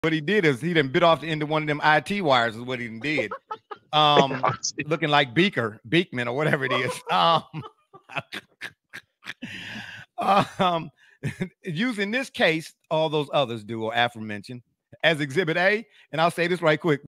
What he did is he done bit off the end of one of them IT wires is what he done did. Looking like Beaker Beakman or whatever it is. Using this case, all those others do or aforementioned as Exhibit A, and I'll say this right quick.